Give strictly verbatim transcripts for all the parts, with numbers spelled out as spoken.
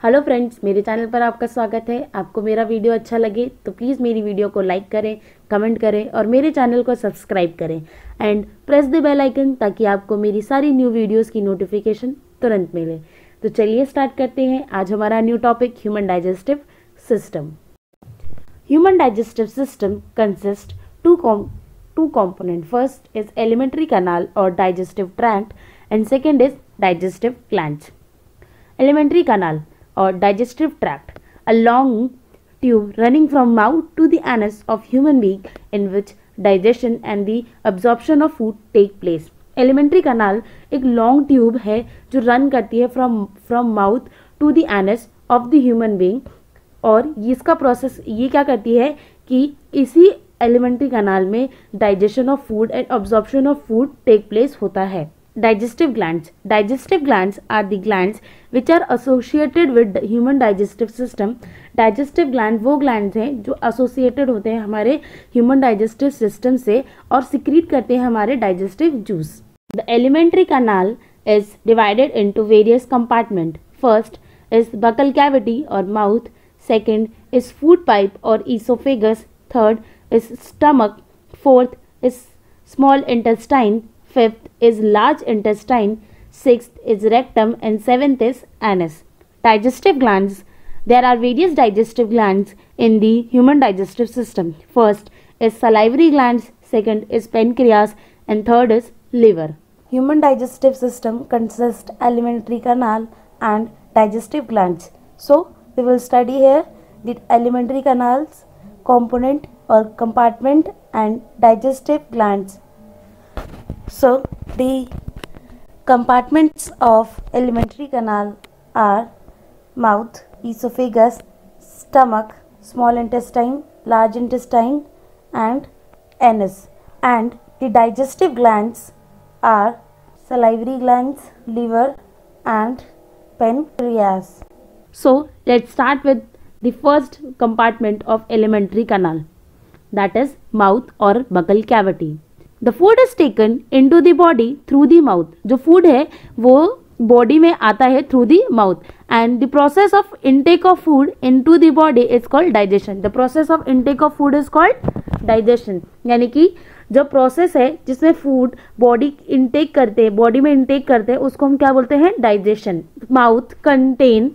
Hello friends, मेरे channel पर आपका स्वागत है। आपको मेरा वीडियो अच्छा लगे तो प्लीज़ मेरी वीडियो को लाइक करें, कमेंट करें और मेरे चैनल को सब्सक्राइब करें and press the bell icon ताकि आपको मेरी सारी न्यू वीडियोस की नोटिफिकेशन तुरंत मिले। तो चलिए स्टार्ट करते हैं। आज हमारा new topic human digestive system. Human digestive system consist to two component. First is alimentary canal or digestive tract and second is digestive glands. Alimentary canal or digestive tract, a long tube running from mouth to the anus of human being in which digestion and the absorption of food take place. Alimentary canal एक long tube है जो run करती है from from mouth to the anus of the human being और इसका process ये क्या करती है कि इसी एलिमेंट्री कैनाल में digestion of food and absorption of food take place होता है। Digestive glands digestive glands are the glands which are associated with human digestive system. Digestive gland वो ग्लैंड्स हैं जो एसोसिएटेड होते हैं हमारे ह्यूमन डाइजेस्टिव सिस्टम से और सिक्रीट करते हैं हमारे digestive juice. The alimentary canal is divided into various compartment. First is buccal cavity और mouth, second is food pipe और oesophagus, third is stomach, fourth is small intestine, fifth is large intestine, sixth is rectum and seventh is anus. Digestive glands. There are various digestive glands in the human digestive system. First is salivary glands, second is pancreas and third is liver. Human digestive system consists alimentary canal and digestive glands. So we will study here the alimentary canals, component or compartment and digestive glands. So the compartments of alimentary canal are mouth, esophagus, stomach, small intestine, large intestine and anus, and the digestive glands are salivary glands, liver and pancreas. So let's start with the first compartment of alimentary canal, that is mouth or buccal cavity. The food is taken into the body through the mouth. जो food है वो body में आता है through the mouth and the process of intake of food into the body is called digestion. The process of intake of food is called digestion. यानी कि जो process है जिसमें food body intake करते हैं, body में intake करते हैं, उसको हम क्या बोलते हैं? digestion. Mouth contain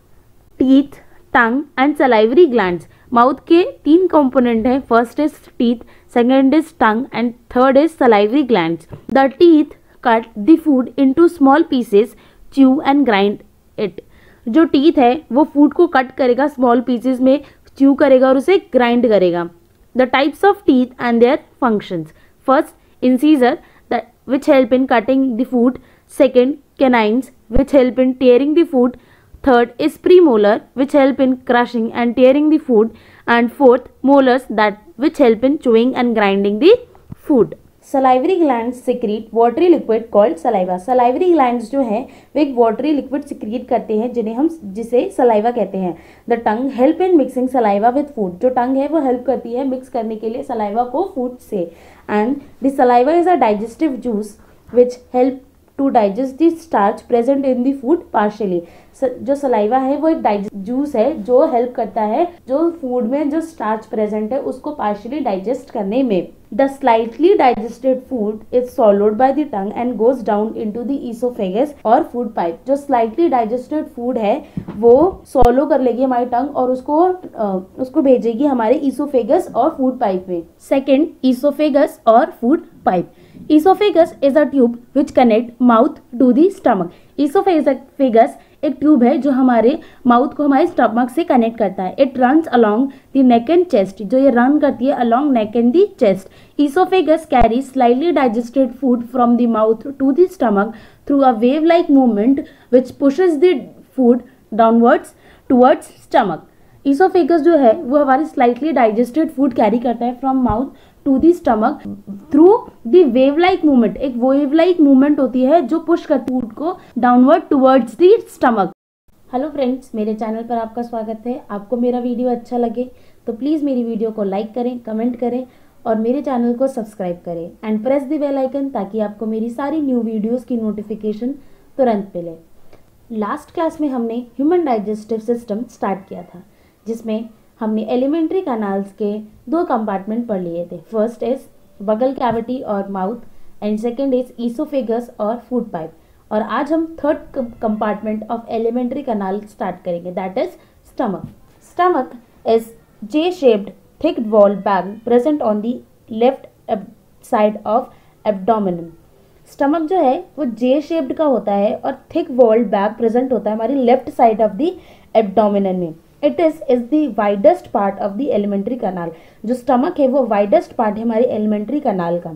teeth, tongue and salivary glands. Mouth के तीन कंपोनेंट हैं। First is teeth, second is tongue and third is salivary glands. The teeth cut the food into small pieces, chew and grind it. जो teeth है वो food को cut करेगा, small pieces में chew करेगा और उसे ग्राइंड करेगा। The types of teeth and their functions. First incisor that which help in cutting the food, second canines which help in tearing the food, third is premolar which help in crushing and tearing the food, and fourth molars that which help in chewing and grinding the food. Salivary glands secrete watery liquid called saliva. Salivary glands जो है वो एक watery liquid secrete करते हैं जिन्हें हम जिसे saliva कहते हैं. The tongue help in mixing saliva with food. जो tongue है वो help करती है mix करने के लिए saliva को food से. And the saliva is a digestive juice which help to digest the starch present in the food partially. जो सलाइवा है वो एक डाइजेस्ट जूस है जो हेल्प करता है जो फूड में जो स्टार्च प्रेजेंट है उसको पार्शियली डाइजेस्ट करने में. The slightly digested food is swallowed by the tongue and goes down into the oesophagus और फूड पाइप. जो स्लाइटली डाइजेस्टेड फूड है वो सॉलो कर लेगी हमारी टंग और उसको आ, उसको भेजेगी हमारे ईसोफेगस और फूड पाइप में. सेकेंड, ईसोफेगस और food pipe. Esophagus is a tube which connect mouth to the stomach. Esophagus एक ट्यूब है जो हमारे माउथ को हमारे स्टमक से कनेक्ट करता है. It runs along the neck and chest. जो ये रन करती है along neck and the chest. Esophagus carries slightly digested food from the mouth to the stomach through a wave-like movement which pushes the food downwards towards stomach. Esophagus जो है वो हमारे slightly digested food carry करता है from mouth to the stomach through the wave like movement. एक wave like movement होती है जो पुश करती है फूड को downward towards the stomach. Hello friends, मेरे चैनल पर आपका स्वागत है. आपको मेरा वीडियो अच्छा लगे तो प्लीज़ मेरी वीडियो को लाइक करें, कमेंट करें और मेरे चैनल को सब्सक्राइब करें and press the bell icon ताकि आपको मेरी सारी न्यू वीडियोज़ की नोटिफिकेशन तुरंत मिले. लास्ट क्लास में हमने ह्यूमन डाइजेस्टिव सिस्टम स्टार्ट किया था, जिसमें हमने एलिमेंट्री कैनाल्स के दो कंपार्टमेंट पढ़ लिए थे। फर्स्ट इज बगल कैविटी और mouth and second is oesophagus और फूड पाइप। और आज हम third compartment of alimentary canal start करेंगे, that is stomach. Stomach is J shaped thick wall bag present on the left side of abdomen. Stomach जो है वो जे shaped का होता है और थिक वॉल्ड बैग प्रेजेंट होता है हमारी left side of the abdomen में। It is is the widest part of the alimentary canal. जो स्टमक है वो वाइडेस्ट पार्ट है हमारे एलिमेंट्री कैनाल का।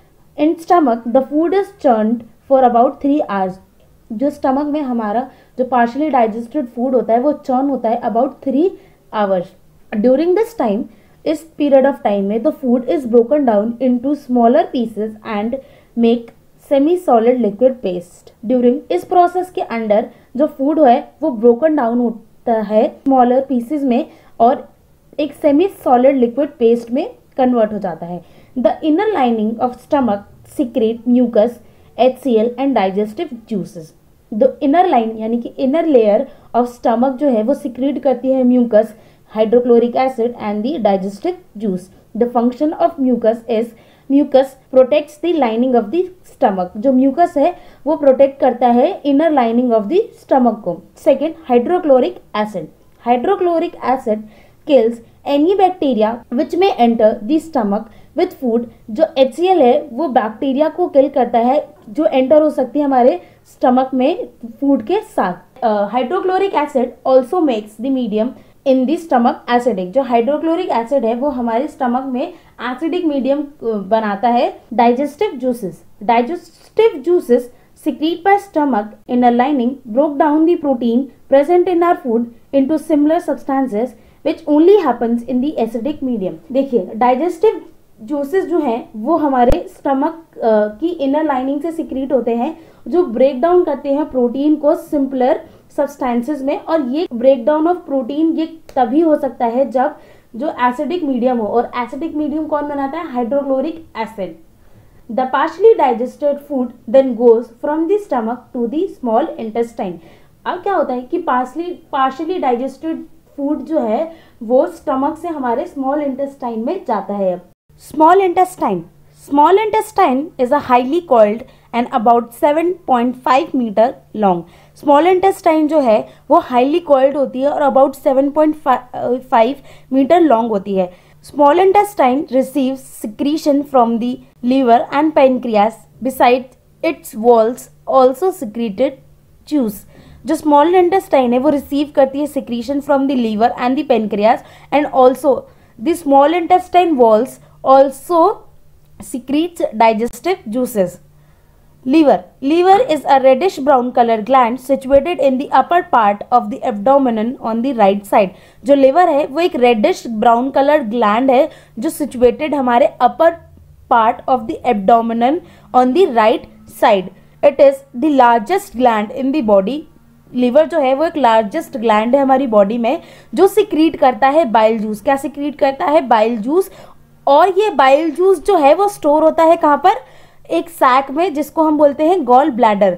In stomach the food is churned for about three hours. जो स्टमक में हमारा जो पार्शली डाइजेस्टेड फूड होता है वो चर्न होता है about three hours. During this time, इस पीरियड ऑफ टाइम में the food is broken down into smaller pieces and make semi solid liquid paste. During इस प्रोसेस के अंदर जो फूड है वो ब्रोकन डाउन होता है स्मॉलर पीसेस में और एक सेमी सॉलिड लिक्विड पेस्ट में कन्वर्ट हो जाता है। The inner lining of stomach secrete mucus, H C L and digestive juices. The inner line यानी कि इनर लेयर ऑफ स्टमक जो है वो सिक्रेट करती है mucus, hydrochloric acid and the digestive juice. The function of mucus is mucus protects the lining of the stomach. जो mucus है वो प्रोटेक्ट करता है inner lining of the stomach को। Second, hydrochloric acid. Hydrochloric acid kills any bacteria which may enter the stomach with food। जो H C L है वो bacteria को किल करता है जो एंटर हो सकती है हमारे स्टमक में फूड के साथ। Hydrochloric acid also makes the medium in the stomach acidic. जो हाइड्रोक्लोरिक एसिड है वो हमारे स्टमक में एसिडिक मीडियम बनाता है। Digestive juices. Digestive juices secrete by stomach inner lining broke down the protein present in our food into similar substances which only happens in the acidic medium। देखिए, digestive juices जो हैं वो हमारे stomach की inner lining से secrete होते हैं जो ब्रेक डाउन करते हैं प्रोटीन को सिंपलर सब्सटेंसेस में। और ये ब्रेक डाउन ऑफ प्रोटीन ये तभी हो सकता है जब जो एसिडिक मीडियम हो, और एसिडिक मीडियम कौन बनाता है? Hydrochloric acid. The partially digested food then goes from the stomach to the small intestine। अब क्या होता है कि partially partially digested food जो है वो स्टमक से हमारे small intestine में जाता है। Small intestine। Small intestine is a highly coiled and about seven point five meter long। Small intestine जो है वो highly coiled होती है और about seven point five meter long होती है। Small intestine receives secretion from the liver and pancreas. Besides, its walls also secreted juice। जो small intestine है वो receive करती है secretion from the liver and the pancreas, and also the small intestine walls also secretes digestive juices। Liver। Liver is a reddish brown color gland situated in the upper part of the abdomen on the right side। जो liver है वो एक reddish brown color gland है जो situated हमारे upper part of the abdomen on the right side। It is the largest gland in the body। Liver जो है वो एक लार्जेस्ट ग्लैंड है हमारी बॉडी में जो सिक्रीट करता है बाइल जूस। क्या सिक्रीट करता है? Bile juice. और ये बाइल जूस जो है वो स्टोर होता है कहाँ पर? एक सैक में जिसको हम बोलते हैं गॉल ब्लैडर।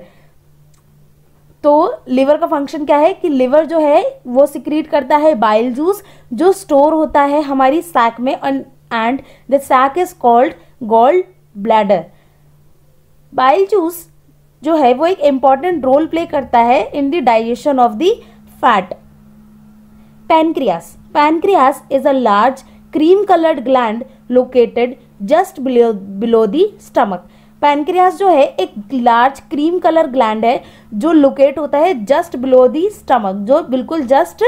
तो लिवर का फंक्शन क्या है कि लिवर जो है वो सिक्रीट करता है बाइल जूस जो स्टोर होता है हमारी सैक में, and the sac is called gall bladder. Bile juice जो है वो एक इंपॉर्टेंट रोल प्ले करता है in the digestion of the fat. Pancreas. Pancreas is a large cream coloured gland located just below below the stomach. Pancreas जो है एक large cream colour gland है जो लोकेट होता है जस्ट बिलो दी स्टमक, जो बिल्कुल जस्ट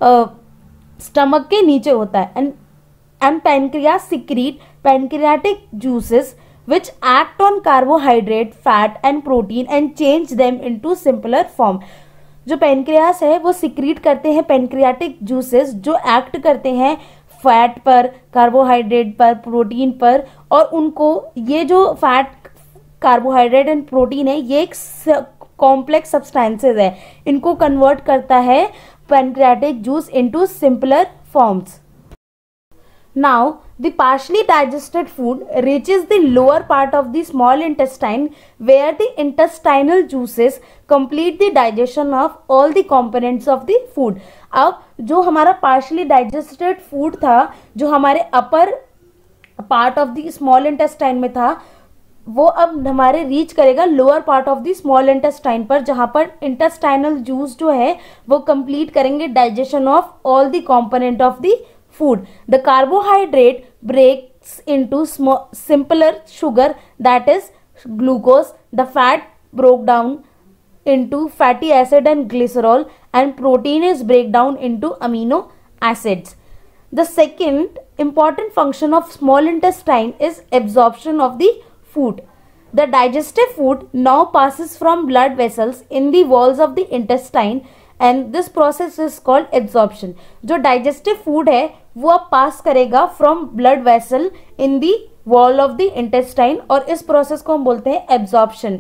स्टमक के नीचे होता है। And and pancreas secrete pancreatic juices which act on carbohydrate, fat and protein and change them into simpler form। जो पैनक्रियास है वो सिक्रीट करते हैं पैनक्रियाटिक जूसेस जो एक्ट करते हैं फैट पर, कार्बोहाइड्रेट पर, प्रोटीन पर, और उनको ये जो फैट, कार्बोहाइड्रेट एंड प्रोटीन है ये एक कॉम्प्लेक्स सब्सटेंसेस है, इनको कन्वर्ट करता है pancreatic juice into simpler forms. Now The partially digested food reaches the lower part of the small intestine where the intestinal juices complete the digestion of all the components of the food. अब जो हमारा partially digested food था, जो हमारे upper part of the small intestine में था, वो अब हमारे रीच करेगा lower part of the small intestine पर, जहाँ पर इंटेस्टाइनल जूस जो है वो कंप्लीट करेंगे digestion of all the component of the food. The carbohydrate breaks into small, simpler sugar, that is glucose. The fat broke down into fatty acid and glycerol, and protein is break down into amino acids. The second important function of small intestine is absorption of the food. The digestive food now passes from blood vessels in the walls of the intestine, and this process is called absorption. जो digestive food है वो अब pass करेगा from blood vessel in the wall of the intestine, और इस process को हम बोलते हैं एब्जॉर्प्शन.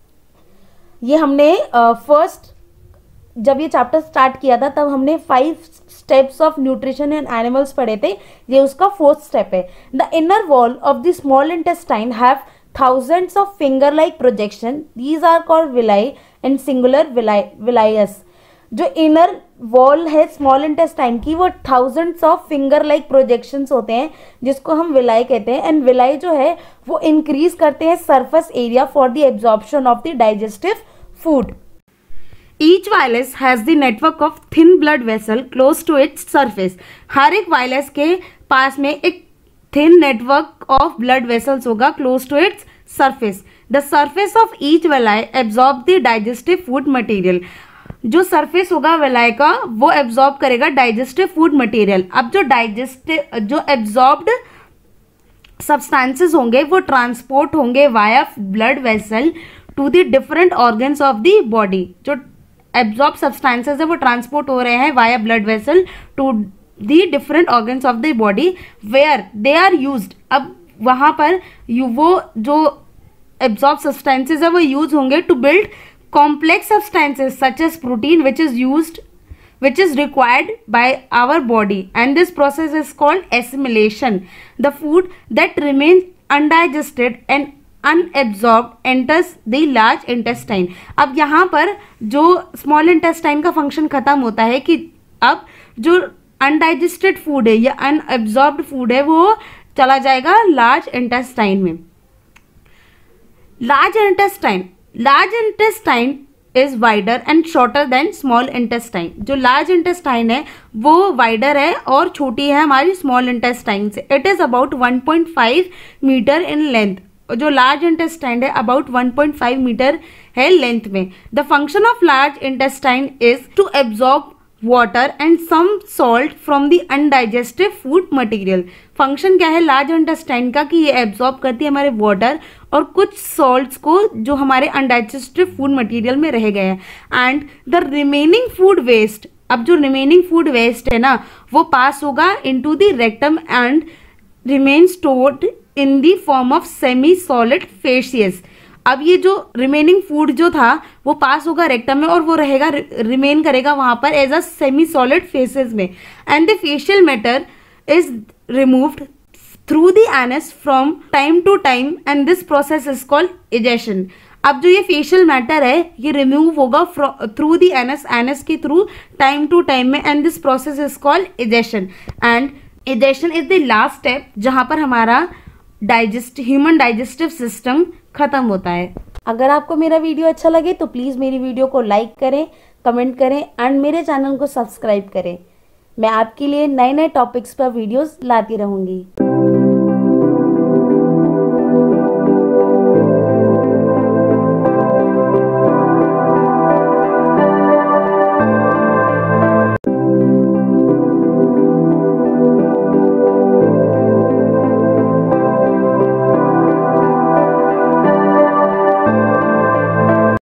ये हमने फर्स्ट uh, जब ये चैप्टर स्टार्ट किया था तब हमने five steps of nutrition in animals पढ़े थे, ये उसका फोर्थ स्टेप है. The inner wall of the small intestine have thousands of finger like projection. These are called villi and singular villi villius. जो इनर वॉल है small intestine की वो thousands of finger like projections होते हैं जिसको हम villi कहते हैं, एंड विलाई जो है वो इंक्रीज करते हैं surface area for the absorption of the digestive food. Each villus has the network of thin blood vessel close to its surface. हर एक वायलस के पास में एक thin network of blood vessels होगा close to its surface. The surface of each villi absorb the digestive food material. जो surface होगा villi का वो एब्जॉर्ब करेगा डाइजेस्टिव फूड मटेरियल. अब जो डाइजेस्टिव जो एब्जॉर्ब्ड सब्सटेंसेस होंगे वो ट्रांसपोर्ट होंगे via blood vessel to the different organs of the body. जो एब्जॉर्ब सब्सटेंसेस है वो ट्रांसपोर्ट हो रहे हैं via blood vessel to the different organs of the body where they are used. अब वहां पर यू वो जो एब्जॉर्ब सब्सटेंसेस है वो यूज होंगे to build complex substances such as protein which is used which is required by our body, and this process is called assimilation. The food that remains undigested and unabsorbed enters the large intestine. अब यहाँ पर जो small intestine का function खत्म होता है कि अब जो undigested food है या unabsorbed food है वो चला जाएगा large intestine में. Large intestine Large intestine is wider and shorter than small intestine. जो large intestine है वो wider है और छोटी है हमारी small intestine से. It is about one point five meter in length. जो large intestine है about one point five meter है length में. The function of large intestine is to absorb water and some salt from the undigested food material. Function क्या है large intestine का कि ये absorb करती है हमारे वाटर और कुछ सॉल्ट्स को जो हमारे अनडाइजेस्टिव फूड मटेरियल में रह गए हैं. And the remaining food waste, अब जो रिमेनिंग फूड वेस्ट है ना वो पास होगा into the rectum and remain stored in the form of semi solid faeces. अब ये जो रिमेनिंग फूड जो था वो पास होगा रेक्टम में और वो रहेगा रिमेन करेगा वहां पर as a semi solid faeces में. And the faecal matter is removed through the anus from time to time, and this process is called egestion. अब जो ये फेशियल मैटर है ये रिमूव होगा थ्रू द एनस एनस के थ्रू time to time में, and this process is called egestion. And egestion is the last step जहां पर हमारा डाइजेस्ट ह्यूमन डाइजेस्टिव सिस्टम खत्म होता है. अगर आपको मेरा वीडियो अच्छा लगे तो प्लीज़ मेरी वीडियो को लाइक करें, कमेंट करें एंड मेरे चैनल को सब्सक्राइब करें. मैं आपके लिए नए नए टॉपिक्स पर वीडियोस लाती रहूँगी.